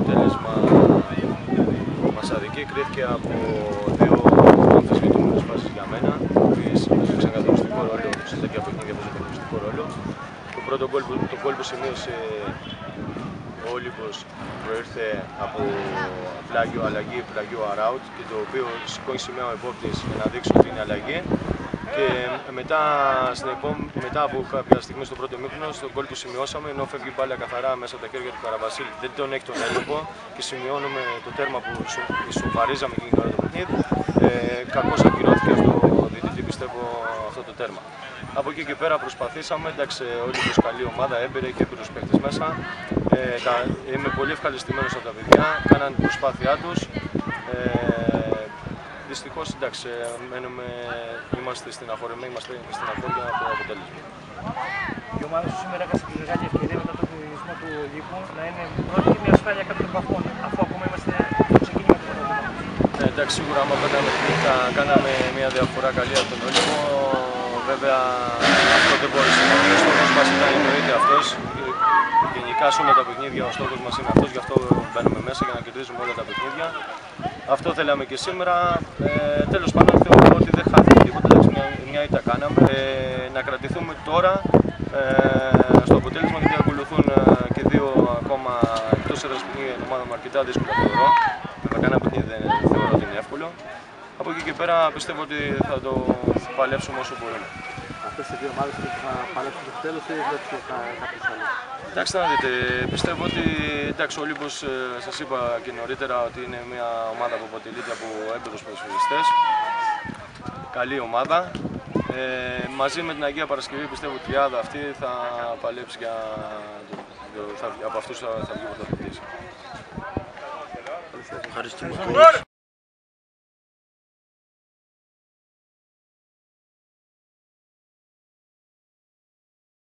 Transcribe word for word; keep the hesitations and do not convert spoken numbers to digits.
αποτέλεσμα μας αδικεί. Κρίθηκε από δύο αμφισβητούμενες φάσεις για μένα, οι οποίες παίζουν καθοριστικό ρόλο σε τέτοια παιχνίδια, παίζουν καθοριστικό ρόλο. Το πρώτο γκολ που, το γκολ που σημείωσε ο Όλυμπος προήρθε από πλάγιο αλλαγή, πλάγιο αράουτ, και το οποίο σηκώνει σημαία ο επόπτης για να δείξει ότι είναι αλλαγή. Και μετά, στην επόμενη, μετά από κάποια στιγμή στο πρώτο ημίχρονο, στο γκολ που σημειώσαμε, ενώ φεύγει μπάλα καθαρά μέσα από τα χέρια του Καραβασίλη, δεν τον έχει τον έλεγχο και σημειώνουμε το τέρμα που ισοπαρίζαμε εκείνη την ώρα το παιχνίδι. Ε, κακώς ακυρώθηκε από το διαιτητή, πιστεύω, αυτό το τέρμα. Από εκεί και πέρα προσπαθήσαμε, εντάξει, όλη η καλή ομάδα, έμπειρε και έμπειρους παίκτες μέσα. Ε, τα, είμαι πολύ ευχαριστημένος από τα παιδιά, κάναν την προσπάθειά τους. Ε, Δυστυχώς, εντάξει, μένουμε, είμαστε στεναχωρημένοι, είμαστε στεναχώρια από το αποτέλεσμα. Η ομάδα σου σήμερα έκανε τη μεγάλη ευκαιρία μετά τον διορισμό του Ολύμπου να είναι πρώτη με ασφάλεια κάποιων βαθμών, αφού ακόμα είμαστε στο ξεκίνημα του πρωταθλήματος. Ναι, εντάξει, σίγουρα άμα κάναμε, κάναμε μια διαφορά καλή από τον Όλυμπο, βέβαια αυτό δεν μπορούσε να είναι. Ο στόχος μας ήταν εννοείται αυτός. Γενικά σε όλα τα παιχνίδια ο στόχος μας είναι αυτός, γι' αυτό μπαίνουμε μέσα για να κερδίζουμε όλα τα παιχνίδια. Αυτό θέλαμε και σήμερα. Ε, τέλος πάντων, θεωρώ ότι δεν χάθηκε τίποτα. Μια, μια ήττα κάναμε. Ε, να κρατηθούμε τώρα ε, στο αποτέλεσμα, γιατί ακολουθούν ε, και δύο ακόμα εκτός έδρας παιχνίδια. Η ομάδα μου αρκετά δύσκολα θεωρώ. Βέβαια, κανένα παιχνίδι δεν θεωρώ ότι είναι εύκολο. Από εκεί και πέρα πιστεύω ότι θα το παλέψουμε όσο μπορούμε. Αυτές οι δύο ομάδες θα παλέψουν το τέλος ή βλέπεις κάποιες άλλες? Εντάξει, να δείτε, πιστεύω ότι εντάξει, ο Όλυμπος, σας είπα και νωρίτερα, ότι είναι μια ομάδα που αποτελείται από έμπειρους ποδοσφαιριστές. Καλή ομάδα. Ε, μαζί με την Αγία Παρασκευή πιστεύω ότι η τριάδα αυτή θα παλέψει για το, θα, από αυτούς θα, θα βγει πρωταθλητής. Ευχαριστούμε.